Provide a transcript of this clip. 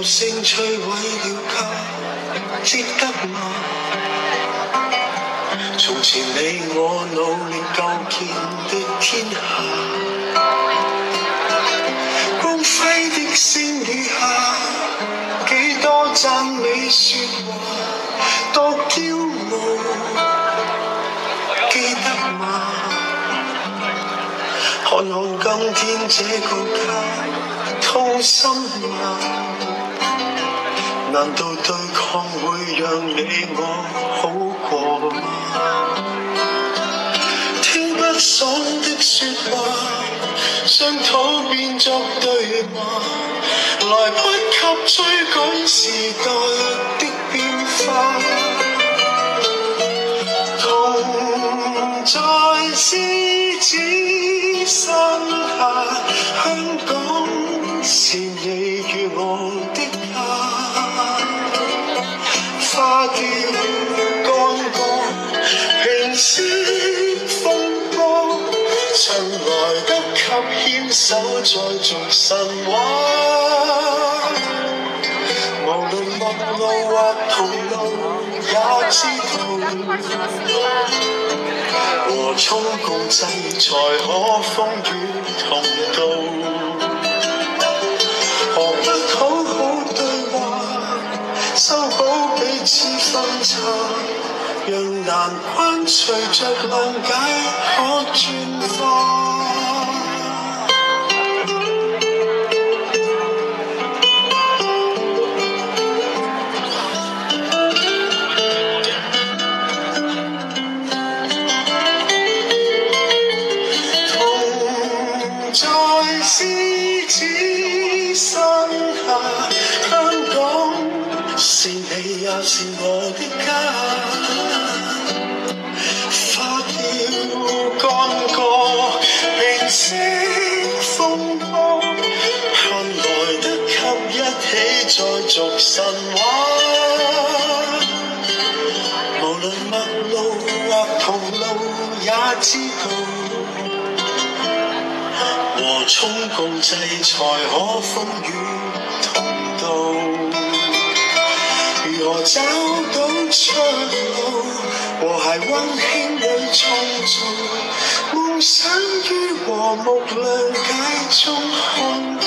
性摧毀了家，值得嗎？從前你我努力構建的天下，光輝的星雨下，幾多讚美說話，多驕傲，記得嗎？看看今天這個家，痛心嗎？難道對抗會讓你我好過嗎？聽不爽的說話，想討變作對話，來不及追趕時代的變化。同在獅子山下，香港是你與我的家。花凋乾過，平息風波，曾來得及牽手再續神話。無論陌路或同路，也知道和衷共濟才可風雨同渡。何不好好對話，修補彼此分岔，讓難關隨着諒解可轉化。獅子山下，香港是你也是我的家。花凋乾過，平息風波，盼來得及一起再續神話。無論陌路或同路，也知道和衷共濟才可風雨同渡。如何找到出路？和諧溫馨裏創造夢想於和睦諒解中看